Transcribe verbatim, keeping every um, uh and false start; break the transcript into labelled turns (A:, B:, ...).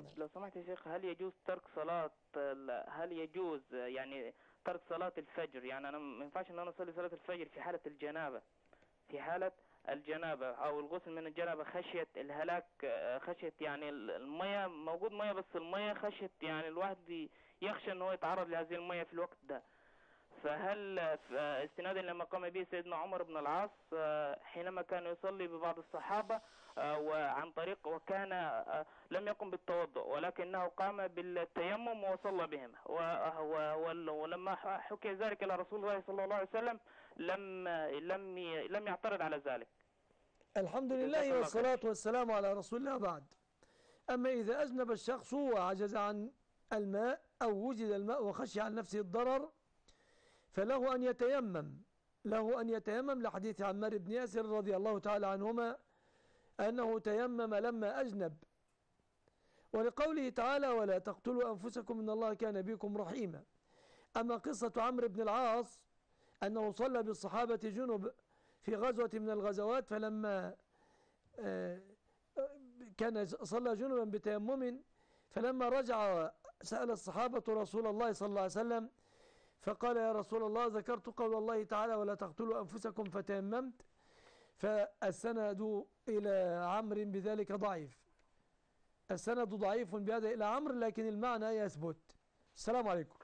A: لو سمحت يا شيخ، هل يجوز ترك صلاة هل يجوز يعني ترك صلاة الفجر؟ يعني أنا ما ينفعش إن أنا أصلي صلاة الفجر في حالة الجنابة، في حالة الجنابة أو الغسل من الجنابة خشية الهلاك، خشية يعني المية موجود مية، بس المية خشية يعني الواحد يخشى إن هو يتعرض لهذه المية في الوقت ده. فهل استنادا لما قام به سيدنا عمر بن العاص حينما كان يصلي ببعض الصحابة وعن طريق وكان لم يقم بالتوضؤ ولكنه قام بالتيمم وصلى بهم، ولما حكي ذلك إلى رسول الله صلى الله عليه وسلم لم لم لم يعترض على ذلك.
B: الحمد لله والصلاة والسلام على رسول الله. بعد، أما إذا أذنب الشخص وعجز عن الماء أو وجد الماء وخشي عن نفسه الضرر فله أن يتيمم له أن يتيمم لحديث عمار بن ياسر رضي الله تعالى عنهما أنه تيمم لما أجنب، ولقوله تعالى ولا تقتلوا أنفسكم إن الله كان بكم رحيما. أما قصة عمرو بن العاص أنه صلى بالصحابة جنب في غزوة من الغزوات، فلما كان صلى جنبا بتيمم، فلما رجع سأل الصحابة رسول الله صلى الله عليه وسلم فقال يا رسول الله ذكرت قول الله تعالى ولا تقتلوا أنفسكم فتيممت. فالسند إلى عمرو بذلك ضعيف، السند ضعيف بهذا إلى عمرو، لكن المعنى يثبت. السلام عليكم.